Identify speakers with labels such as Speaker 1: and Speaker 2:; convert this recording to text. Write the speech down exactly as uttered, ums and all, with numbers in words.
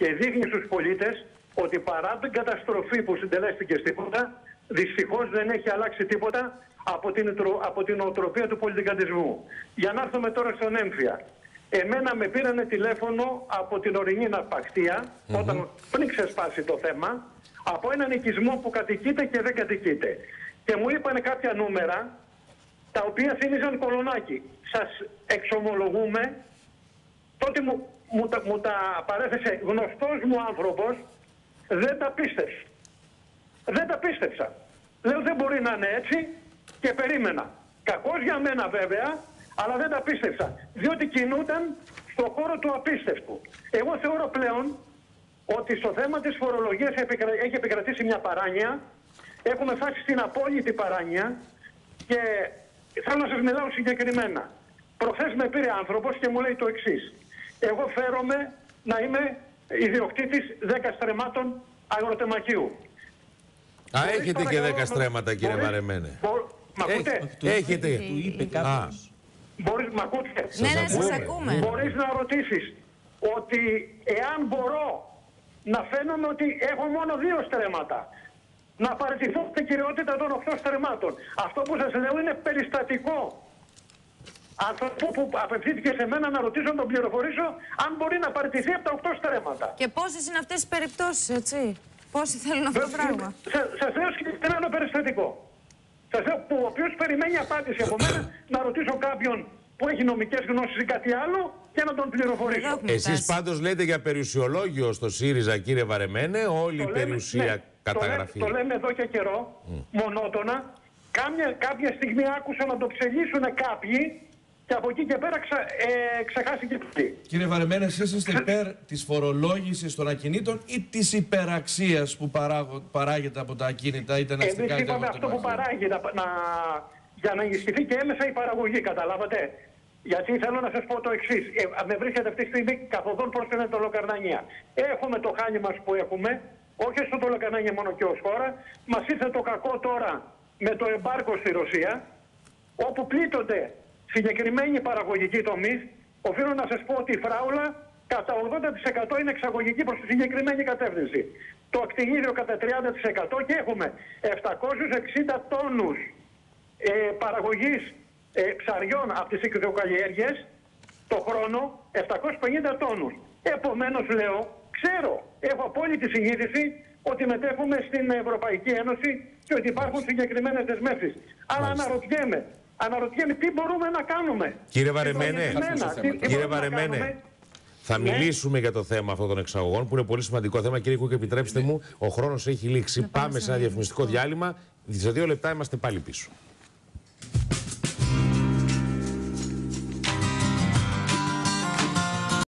Speaker 1: και δείχνει στους πολίτες ότι παρά την καταστροφή που συντελέστηκε στη χώρα, δυστυχώς δεν έχει αλλάξει τίποτα από την, από την οτροπία του πολιτικαντισμού. Για να έρθουμε τώρα στον έμφυα. Εμένα με πήρανε τηλέφωνο από την ορεινή ναυπακτία, mm-hmm. όταν πριν ξεσπάσει το θέμα, από έναν οικισμό που κατοικείται και δεν κατοικείται. Και μου είπανε κάποια νούμερα, τα οποία θύμιζαν Κολονάκι. Σας εξομολογούμε, τότε μου, μου, τα, μου τα παρέθεσε γνωστός μου άνθρωπος, δεν τα πίστεψα. Δεν τα πίστεψα. Λέω δεν μπορεί να είναι έτσι και περίμενα. Κακώς για μένα βέβαια, αλλά δεν τα πίστεψα. Διότι κινούνταν στον χώρο του απίστευτου. Εγώ θεωρώ πλέον ότι στο θέμα της φορολογίας έχει επικρατήσει μια παράνοια. Έχουμε φτάσει στην απόλυτη παράνοια και θέλω να σας μιλάω συγκεκριμένα. Προχθές με πήρε άνθρωπος και μου λέει το εξής. Εγώ φέρομαι να είμαι ιδιοκτήτης δέκα στρεμμάτων αγροτεμαχίου.
Speaker 2: Α, μπορείς έχετε και δέκα στρέμματα, κύριε μπορείς, Βαρεμένε.
Speaker 1: Μπο, μ' ακούτε?
Speaker 2: Έχετε.
Speaker 3: Του είπε κάποιος.
Speaker 1: Μπορείς, μ' ακούτε?
Speaker 3: Ναι, ναι, σας ακούμε.
Speaker 1: Μπορείς να ρωτήσεις ότι εάν μπορώ να φαίνομαι ότι έχω μόνο δύο στρέμματα, να παραιτηθώ την κυριότητα των οκτώ στρεμμάτων. Αυτό που σας λέω είναι περιστατικό. Αυτό που απευθύνθηκε σε μένα να ρωτήσω, να τον πληροφορήσω, αν μπορεί να παραιτηθεί από τα οκτώ στρέμματα.
Speaker 3: Και πόσες είναι αυτές τις περιπτώσεις, έτσι? Πόσοι θέλουν αυτό το πράγμα?
Speaker 1: Σας λέω συγκεκριμένα ένα περιστατικό. Σας λέω που ο οποίος περιμένει απάντηση από μένα να ρωτήσω κάποιον που έχει νομικές γνώσεις ή κάτι άλλο και να τον πληροφορήσω.
Speaker 2: Εσείς πάντως λέτε για περιουσιολόγιο στο ΣΥΡΙΖΑ, κύριε Βαρεμένε, όλη η περιουσία ναι, καταγραφή.
Speaker 1: Το, λέ, το λέμε εδώ και καιρό, mm. μονότονα. Κάμια, κάποια στιγμή άκουσα να το ψελίσουν κάποιοι και από εκεί και πέρα ξα, ε, ξεχάσει και
Speaker 4: Κύριε Βαρεμένε, εσείς είστε υπέρ της φορολόγησης των ακινήτων ή της υπεραξίας που παράγω, παράγεται από τα ακίνητα είτε αστικά είτε
Speaker 1: Εμείς είπαμε αυτό που παράγει να, να, για να ενισχυθεί και έμεσα η παραγωγή, καταλάβατε. Γιατί θέλω να σας πω το εξής. Ε, με βρίσκεται αυτή τη στιγμή καθοδόν προς την Τολοκαρνανία. Έχουμε το χάνι μας που έχουμε, όχι στο Τολοκαρνανία μόνο και ως χώρα. Μας ήρθε το κακό τώρα με το εμπάρκο στη Ρωσία, όπου πλήττονται συγκεκριμένοι παραγωγικοί τομείς. Οφείλω να σας πω ότι η φράουλα κατά ογδόντα τοις εκατό είναι εξαγωγική προς τη συγκεκριμένη κατεύθυνση. Το ακτινίδιο κατά τριάντα τοις εκατό και έχουμε επτακόσιους εξήντα τόνους ε, παραγωγής ε, ψαριών από τις οικειοκαλλιέργειες το χρόνο, επτακόσιους πενήντα τόνους. Επομένως λέω, ξέρω, έχω απόλυτη συνείδηση ότι μετέχουμε στην Ευρωπαϊκή Ένωση και ότι υπάρχουν συγκεκριμένες δεσμεύσεις. Αλλά αναρωτιέμαι, αναρωτιέμαι τι μπορούμε να κάνουμε.
Speaker 2: Κύριε Βαρεμένε,
Speaker 1: τι, τι
Speaker 2: κύριε Βαρεμένε, θα ναι. μιλήσουμε για το θέμα αυτών των εξαγωγών που είναι πολύ σημαντικό θέμα. Κύριε Κούκ, επιτρέψτε ναι. μου, ο χρόνος έχει λήξει. Να πάμε σε ένα διαφημιστικό διάλειμμα. Σε δύο λεπτά είμαστε πάλι πίσω.